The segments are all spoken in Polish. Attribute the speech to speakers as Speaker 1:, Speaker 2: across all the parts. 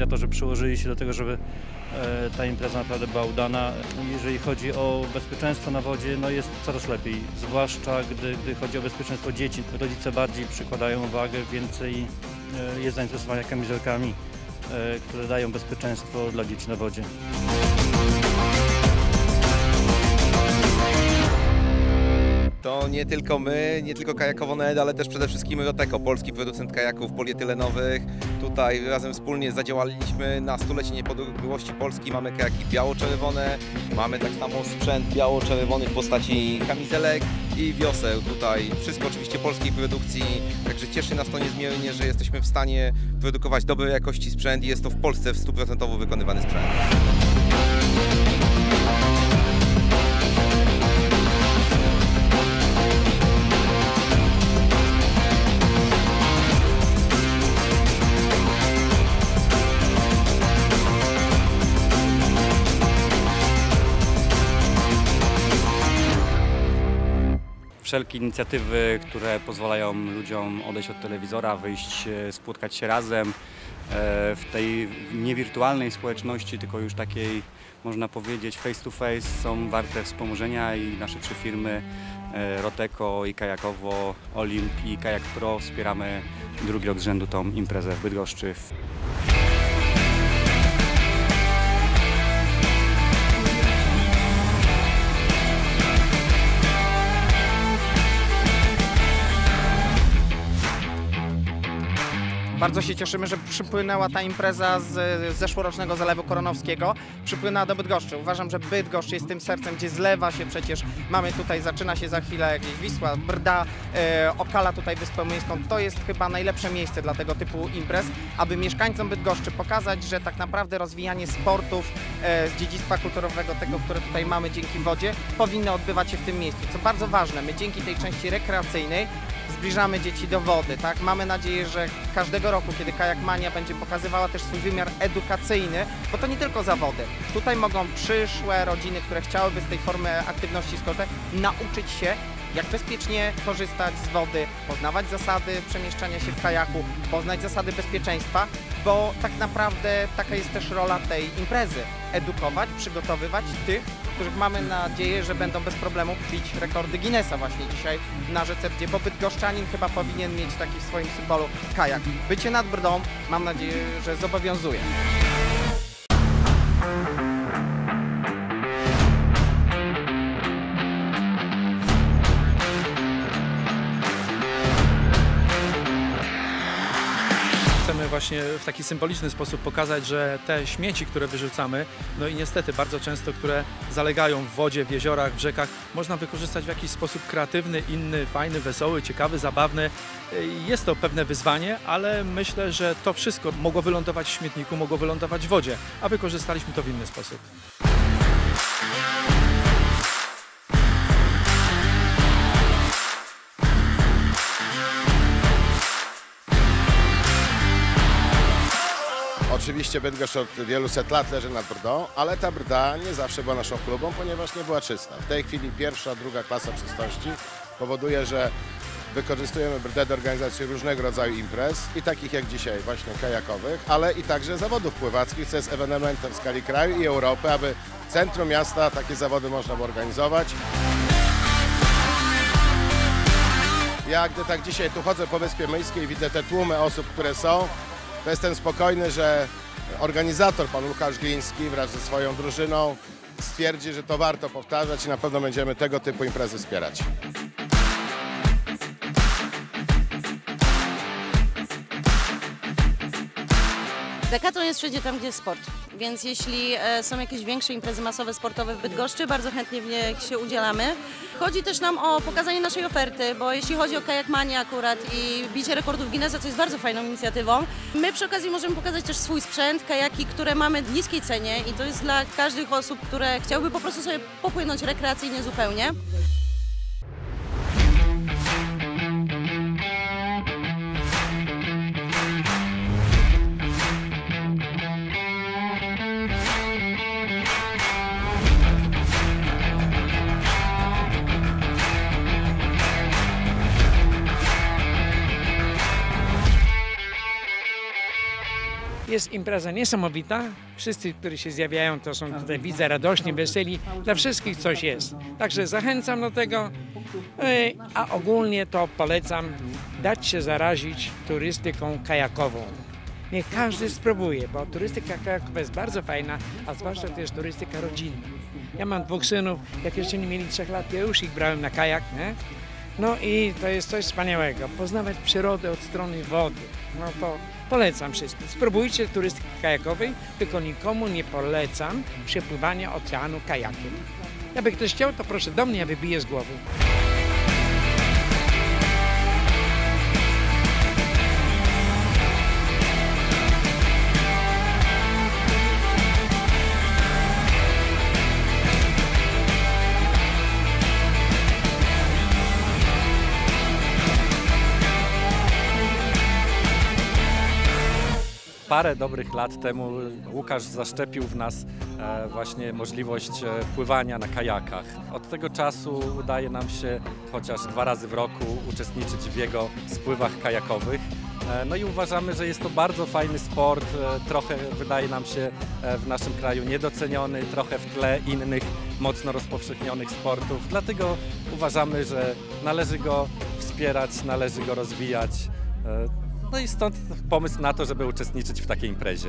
Speaker 1: organizatorzy przyłożyli się do tego, żeby ta impreza naprawdę była udana. Jeżeli chodzi o bezpieczeństwo na wodzie, no jest coraz lepiej, zwłaszcza gdy chodzi o bezpieczeństwo dzieci. Rodzice bardziej przykładają uwagę, więcej jest zainteresowania kamizelkami, które dają bezpieczeństwo dla dzieci na wodzie.
Speaker 2: To nie tylko my, nie tylko Kajakowo.net, ale też przede wszystkim Roteko, polski producent kajaków polietylenowych. Tutaj razem wspólnie zadziałaliśmy na stulecie niepodległości Polski. Mamy kajaki biało-czerwone, mamy tak samo sprzęt biało-czerwony w postaci kamizelek i wioseł. Tutaj wszystko oczywiście polskiej produkcji, także cieszy nas to niezmiernie, że jesteśmy w stanie produkować dobrej jakości sprzęt i jest to w Polsce w 100% wykonywany sprzęt.
Speaker 3: Wszelkie inicjatywy, które pozwalają ludziom odejść od telewizora, wyjść, spotkać się razem w tej niewirtualnej społeczności, tylko już takiej, można powiedzieć, face to face, są warte wspomożenia i nasze 3 firmy Roteko i Kajakowo, Olimp i Kajak Pro wspieramy drugi rok z rzędu tą imprezę w Bydgoszczy.
Speaker 4: Bardzo się cieszymy, że przypłynęła ta impreza z zeszłorocznego Zalewu Koronowskiego. Przypłynęła do Bydgoszczy. Uważam, że Bydgoszcz jest tym sercem, gdzie zlewa się przecież. Mamy tutaj, zaczyna się za chwilę jakieś Wisła, Brda, Okala tutaj Wyspę Młyńską. To jest chyba najlepsze miejsce dla tego typu imprez, aby mieszkańcom Bydgoszczy pokazać, że tak naprawdę rozwijanie sportów z dziedzictwa kulturowego, tego, które tutaj mamy dzięki wodzie, powinno odbywać się w tym miejscu. Co bardzo ważne, my dzięki tej części rekreacyjnej zbliżamy dzieci do wody, tak? Mamy nadzieję, że każdego roku, kiedy Kajakmania będzie pokazywała też swój wymiar edukacyjny, bo to nie tylko zawody. Tutaj mogą przyszłe rodziny, które chciałyby z tej formy aktywności skorzystać, nauczyć się, jak bezpiecznie korzystać z wody, poznawać zasady przemieszczania się w kajaku, poznać zasady bezpieczeństwa, bo tak naprawdę taka jest też rola tej imprezy. Edukować, przygotowywać tych, których mamy nadzieję, że będą bez problemu bić rekordy Guinnessa właśnie dzisiaj na rzece Brdzie, bo bydgoszczanin chyba powinien mieć taki w swoim symbolu kajak. Bycie nad Brdą, mam nadzieję, że zobowiązuje.
Speaker 5: Chcemy właśnie w taki symboliczny sposób pokazać, że te śmieci, które wyrzucamy, no i niestety bardzo często, które zalegają w wodzie, w jeziorach, w rzekach, można wykorzystać w jakiś sposób kreatywny, inny, fajny, wesoły, ciekawy, zabawny. Jest to pewne wyzwanie, ale myślę, że to wszystko mogło wylądować w śmietniku, mogło wylądować w wodzie, a wykorzystaliśmy to w inny sposób.
Speaker 6: Oczywiście Bydgoszcz od wielu set lat leży nad Brdą, ale ta Brda nie zawsze była naszą chlubą, ponieważ nie była czysta. W tej chwili pierwsza, druga klasa czystości powoduje, że wykorzystujemy Brdę do organizacji różnego rodzaju imprez i takich jak dzisiaj właśnie kajakowych, ale i także zawodów pływackich, co jest ewenementem w skali kraju i Europy, aby w centrum miasta takie zawody można było organizować. Ja gdy tak dzisiaj tu chodzę po Wyspie Myjskiej i widzę te tłumy osób, które są, to jestem spokojny, że organizator, pan Łukasz Gliński wraz ze swoją drużyną stwierdzi, że to warto powtarzać i na pewno będziemy tego typu imprezy wspierać.
Speaker 7: Decathlon jest wszędzie tam, gdzie jest sport, więc jeśli są jakieś większe imprezy masowe sportowe w Bydgoszczy, bardzo chętnie w nich się udzielamy. Chodzi też nam o pokazanie naszej oferty, bo jeśli chodzi o Kajakmanię akurat i bicie rekordów Guinnessa, co jest bardzo fajną inicjatywą, my przy okazji możemy pokazać też swój sprzęt, kajaki, które mamy w niskiej cenie i to jest dla każdych osób, które chciałyby po prostu sobie popłynąć rekreacyjnie zupełnie.
Speaker 8: Jest impreza niesamowita. Wszyscy, którzy się zjawiają, to są tutaj, widzę, radośni, weseli. Dla wszystkich coś jest. Także zachęcam do tego, a ogólnie to polecam dać się zarazić turystyką kajakową. Niech każdy spróbuje, bo turystyka kajakowa jest bardzo fajna, a zwłaszcza to jest turystyka rodzinna. Ja mam 2 synów, jak jeszcze nie mieli 3 lat, ja już ich brałem na kajak, nie? No i to jest coś wspaniałego, poznawać przyrodę od strony wody. No to polecam wszystkim. Spróbujcie turystyki kajakowej, tylko nikomu nie polecam przepływania oceanu kajakiem. Jakby ktoś chciał, to proszę do mnie, ja wybiję z głowy.
Speaker 9: Parę dobrych lat temu Łukasz zaszczepił w nas właśnie możliwość pływania na kajakach. Od tego czasu udaje nam się chociaż 2 razy w roku uczestniczyć w jego spływach kajakowych. No i uważamy, że jest to bardzo fajny sport, trochę wydaje nam się w naszym kraju niedoceniony, trochę w tle innych mocno rozpowszechnionych sportów. Dlatego uważamy, że należy go wspierać, należy go rozwijać. No i stąd pomysł na to, żeby uczestniczyć w takiej imprezie.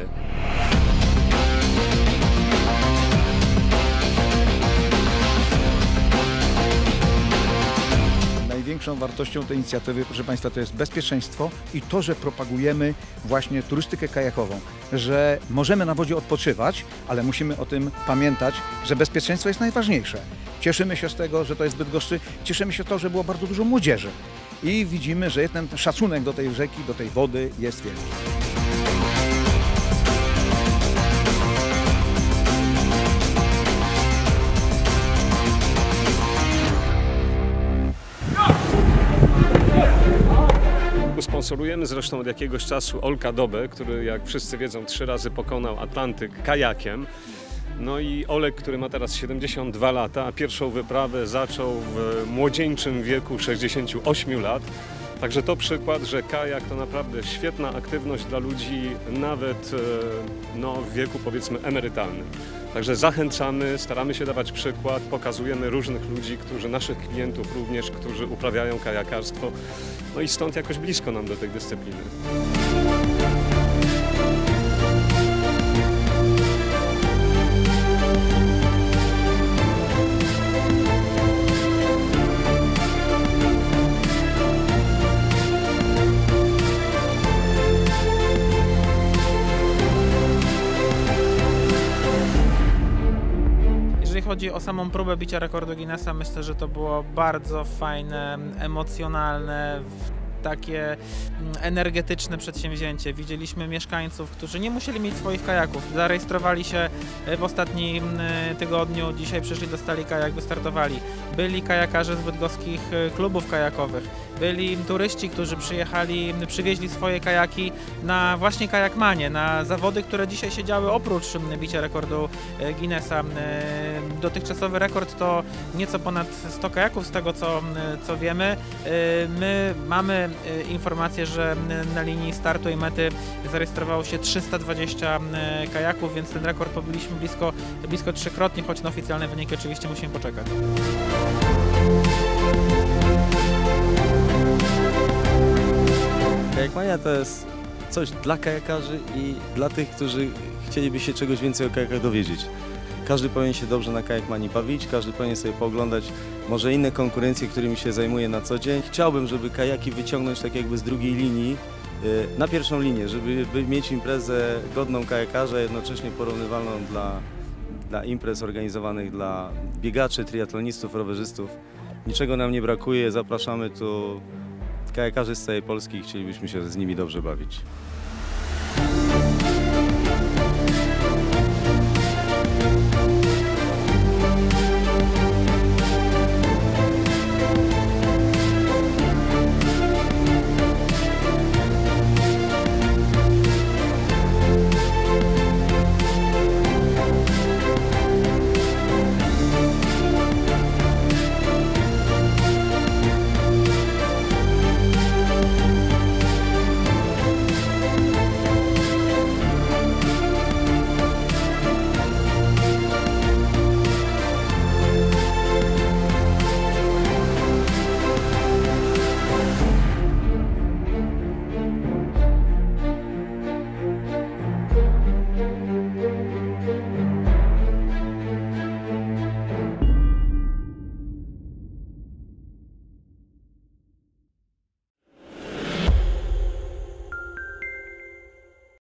Speaker 10: Największą wartością tej inicjatywy, proszę Państwa, to jest bezpieczeństwo i to, że propagujemy właśnie turystykę kajakową, że możemy na wodzie odpoczywać, ale musimy o tym pamiętać, że bezpieczeństwo jest najważniejsze. Cieszymy się z tego, że to jest Bydgoszczy, cieszymy się z tego, że było bardzo dużo młodzieży i widzimy, że ten szacunek do tej rzeki, do tej wody jest wielki.
Speaker 11: Sponsorujemy zresztą od jakiegoś czasu Olka Dobę, który, jak wszyscy wiedzą, 3 razy pokonał Atlantyk kajakiem. No i Olek, który ma teraz 72 lata, a pierwszą wyprawę zaczął w młodzieńczym wieku 68 lat. Także to przykład, że kajak to naprawdę świetna aktywność dla ludzi nawet w wieku, powiedzmy, emerytalnym. Także zachęcamy, staramy się dawać przykład, pokazujemy różnych ludzi, naszych klientów również, którzy uprawiają kajakarstwo. No i stąd jakoś blisko nam do tej dyscypliny.
Speaker 4: Jeżeli chodzi o samą próbę bicia rekordu Guinnessa, myślę, że to było bardzo fajne, emocjonalne, takie energetyczne przedsięwzięcie. Widzieliśmy mieszkańców, którzy nie musieli mieć swoich kajaków. Zarejestrowali się w ostatnim tygodniu, dzisiaj przyszli, dostali kajak, wystartowali. Byli kajakarze z bydgoskich klubów kajakowych. Byli turyści, którzy przyjechali, przywieźli swoje kajaki na właśnie kajakmanie, na zawody, które dzisiaj się działy oprócz bicia rekordu Guinnessa. Dotychczasowy rekord to nieco ponad 100 kajaków, z tego co wiemy. My mamy informację, że na linii startu i mety zarejestrowało się 320 kajaków, więc ten rekord pobiliśmy blisko 3-krotnie, choć na oficjalne wyniki oczywiście musimy poczekać.
Speaker 12: Kajakmania to jest coś dla kajakarzy i dla tych, którzy chcieliby się czegoś więcej o kajakach dowiedzieć. Każdy powinien się dobrze na kajakmanii bawić, każdy powinien sobie pooglądać może inne konkurencje, którymi się zajmuje na co dzień. Chciałbym, żeby kajaki wyciągnąć tak jakby z drugiej linii na pierwszą linię, żeby mieć imprezę godną kajakarza, jednocześnie porównywalną dla imprez organizowanych dla biegaczy, triatlonistów, rowerzystów. Niczego nam nie brakuje, zapraszamy tu kajakarzy z całej Polski i chcielibyśmy się z nimi dobrze bawić.